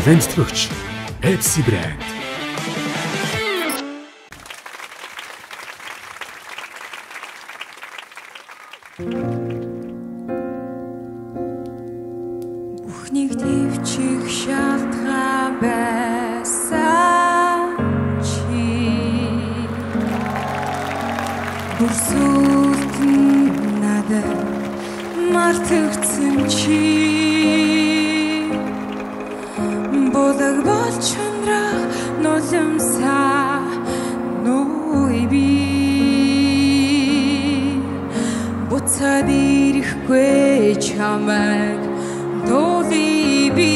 Дамжлагч Pepsi брэнд. Бүхнийг төвчих шалтгаан байсан чи бүрсүүлт надад мартагдсан чи бодог болж өндрөх нулимсаа нүи би буцаад ирэхгүй чамайг Доли би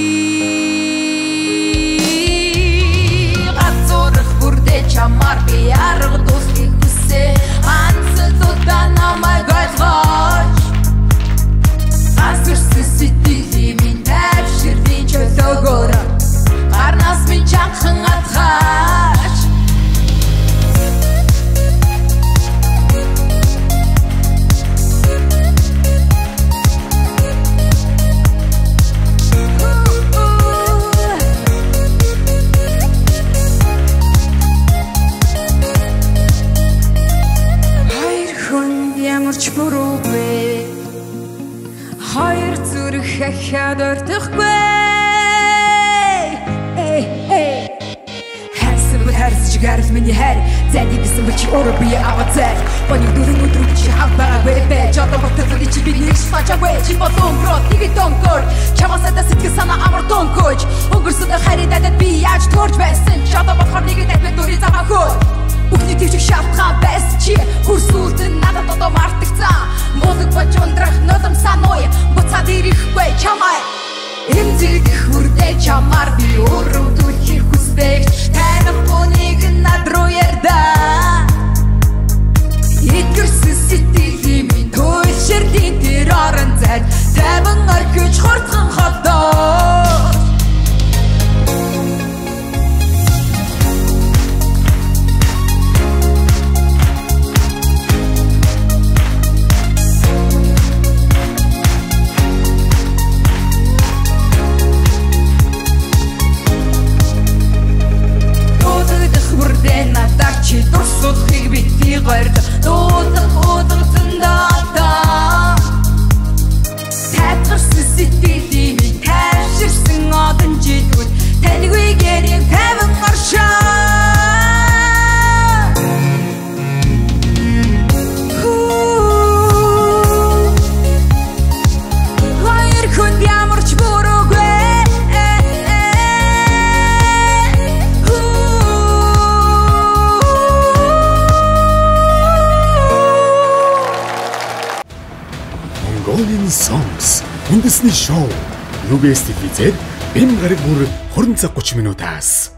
Газурх бүрдэ чамар би арга дуслыг хүсэ Анцлуудаа намайг ойлгооч Асэрсэн сэтгэлийн минь тайвширдیں чөлөөгөөр Гарнаас минь чанхан атгаач Ямарч буруугүй Хоёр зүрх хахад ортохгүй Хайрсан бол хайрсаж гарал миний хайр Зайдыг гэсэн бол чи өөрөө бие авацай Боник дөрөв өдрөг чи хавбаагүй байж Одоо баталгали чи би нэг шфачаагүй Чи болон брод нэгэ дөнгөр Чамасада сэтгэл санаа амар дөнгөж Өнгөрсөн хайридадад би яаж төрж байсан Чи одоо болохоор нэгэ дайбэ дөрий цагаа хөө Бүхний төвчг шалтгаан байсан чи Хүрсүүлт надад одоо мартагцсан Бодог болж ундрах нулимсаа ной Буцаад ирэхгүй чамай Эмзэгдэх хүрдэ чамаар би өөрөө түлхэх хүсбэгч Танихгүй нэг над руу ярдаа Итгэрсэн сэтгэлийн минь туйлширдیں тэр орон зайд Тайван орхиж хурцхан холдоо Чи дурсуулахыг битгий горд Дуудах зөндөата Тайварсан сэтгэлийн минь тайвширсан одон жилгүүд Таньгүй гэрийн тайван оршоо Хоёр хүнд ямарч буруугүй Mongolian Songs үндэсний шоу UBS TV-ээр бэм гараг бүр 20 цаг 30 минутаас